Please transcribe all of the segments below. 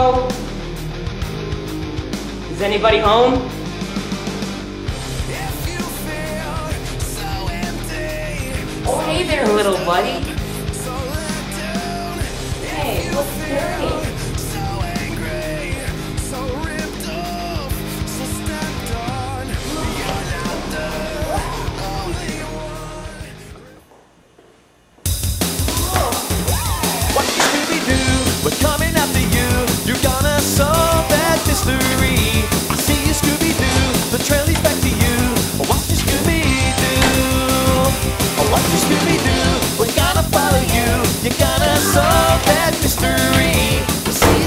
Hello? Is anybody home? Oh, hey there, little buddy. Hey, what's dirty? We're coming after you. You're gonna solve that mystery. I see you, Scooby-Doo. The trail leads back to you. Watch you, Scooby-Doo. Watch you, Scooby-Oo. We're gonna follow you. You're gonna solve that mystery. I see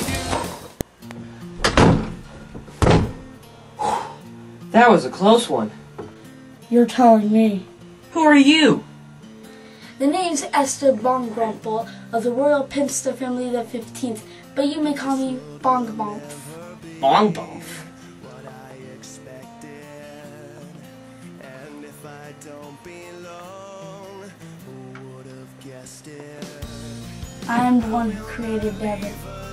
you, Scooby-Doo. That was a close one. You're telling me. Who are you? The name's Esther Bongrumple of the Royal Pimpster family the 15th, but you may call me Bong Bonk. Bong Bong. I am the one who created Devin.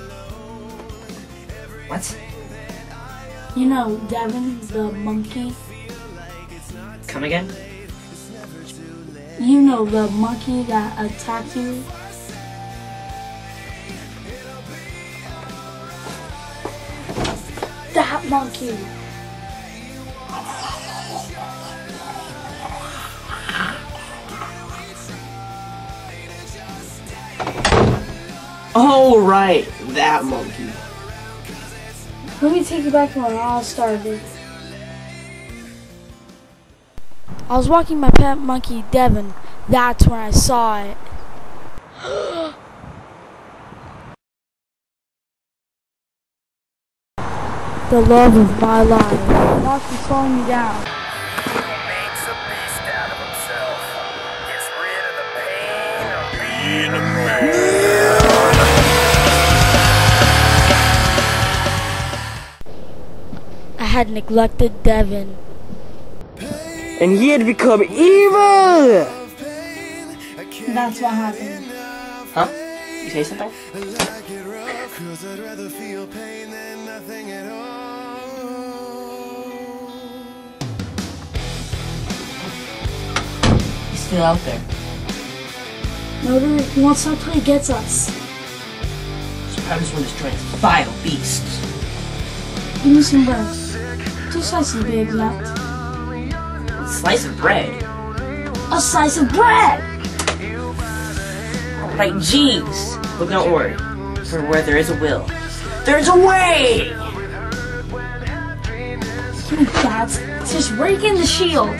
What? You know Devin, the monkey? Come again? You know the monkey that attacked you? That monkey! Oh, right, that monkey. Let me take you back to when it all started. I was walking my pet monkey, Devin. That's when I saw it. The love of my life. Now she's slowing me down. Makes a beast out of himself. Gets rid of the pain of being a man. I had neglected Devin. And he had become evil! That's what happened. Huh? You say something? He's still out there. Murder, he won't stop till he gets us. So I just want to destroy this vile beast. Give me some bread. 2 slices, babe, left. A slice of bread? A slice of bread! Right, jeez. But don't worry. For where there is a will, there's a way! Give me that. It's just breaking the shield.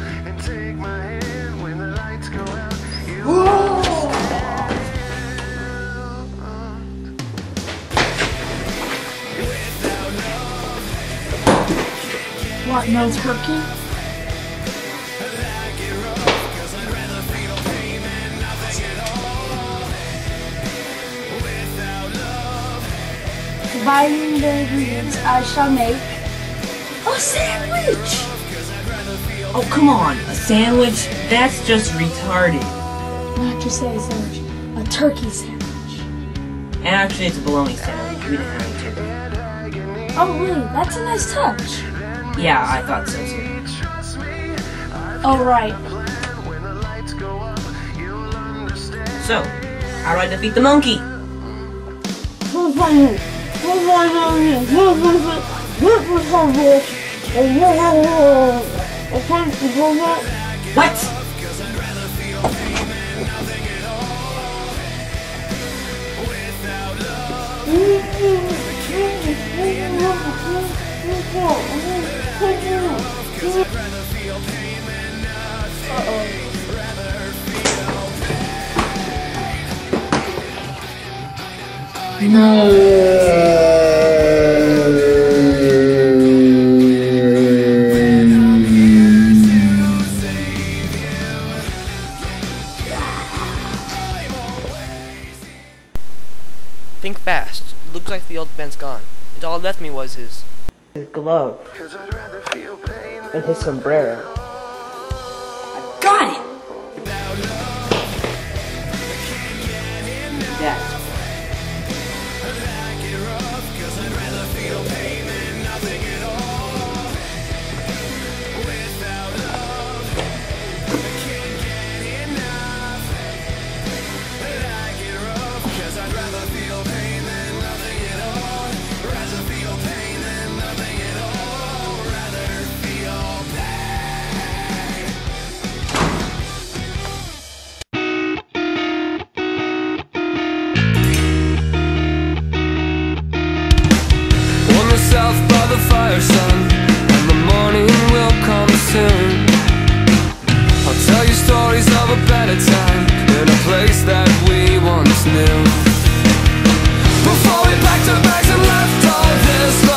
What, no turkey? Combining the ingredients, I shall make a sandwich! Oh, come on. A sandwich? That's just retarded. Not just a sandwich, a turkey sandwich. Actually, it's a bologna sandwich. We didn't have any turkey. Oh, really? That's a nice touch. Yeah, I thought so too. Oh, right. So, how do I defeat the monkey? What? Think fast. Looks like the old man's gone. And all left me was his glove and his sombrero. I got it! That's yourself by the fire, son, and the morning will come soon. I'll tell you stories of a better time in a place that we once knew. Before we packed our bags and left all this